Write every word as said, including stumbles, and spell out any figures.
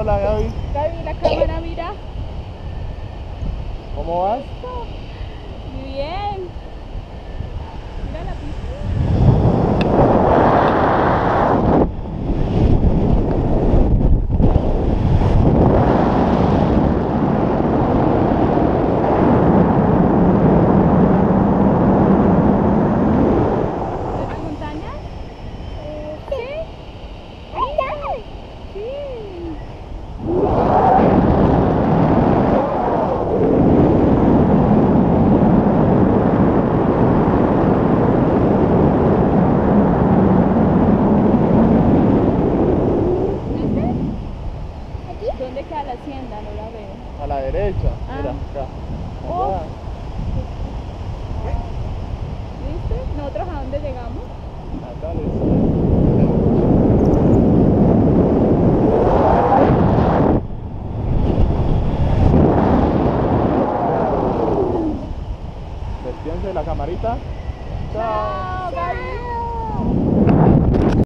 Hola, Gaby. Gaby, la cámara, mira. ¿Cómo vas? Muy bien. Mira la pista. ¿De las montañas? Sí. Sí. ¿Dónde queda la hacienda? No la veo. A la derecha. Ah. Mira, acá. Oh. Allá. ¿Viste? ¿Nosotros a dónde llegamos? Acá le decía. Despídense de la camarita. Chao. Chao, Gaby.